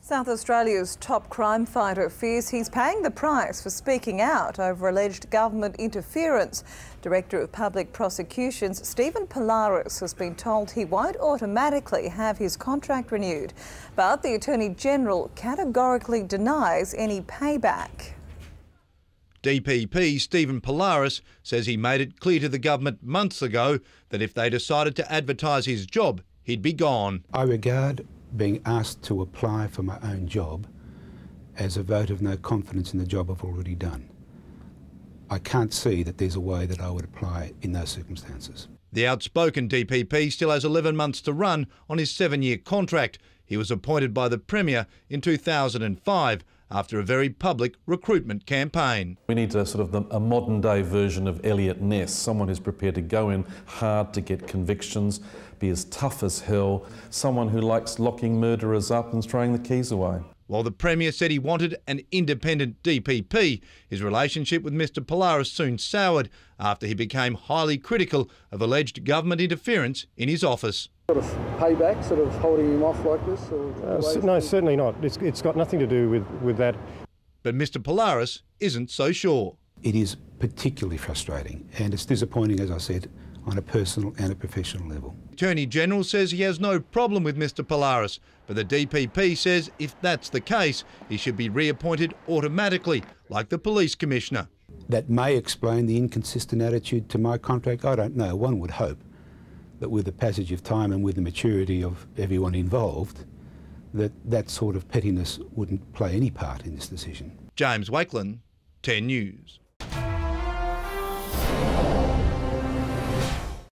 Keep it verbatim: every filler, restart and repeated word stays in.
South Australia's top crime fighter fears he's paying the price for speaking out over alleged government interference. Director of Public Prosecutions Stephen Polaris has been told he won't automatically have his contract renewed, but the Attorney-General categorically denies any payback. D P P Stephen Polaris says he made it clear to the government months ago that if they decided to advertise his job, he'd be gone. I regard being asked to apply for my own job as a vote of no confidence in the job I've already done. I can't see that there's a way that I would apply in those circumstances. The outspoken D P P still has eleven months to run on his seven-year contract. He was appointed by the Premier in two thousand five after a very public recruitment campaign. We need a sort of the, a modern-day version of Elliot Ness, someone who's prepared to go in hard to get convictions, be as tough as hell, someone who likes locking murderers up and throwing the keys away. While the Premier said he wanted an independent D P P, his relationship with Mr Polaris soon soured after he became highly critical of alleged government interference in his office. Sort of payback, sort of holding him off like this? Or uh, no, certainly not. It's, it's got nothing to do with, with that. But Mr Polaris isn't so sure. It is particularly frustrating, and it's disappointing, as I said, on a personal and a professional level. The Attorney-General says he has no problem with Mr Polaris, but the D P P says if that's the case, he should be reappointed automatically, like the Police Commissioner. That may explain the inconsistent attitude to my contract. I don't know. One would hope that with the passage of time and with the maturity of everyone involved, that that sort of pettiness wouldn't play any part in this decision. James Wakelin, ten News.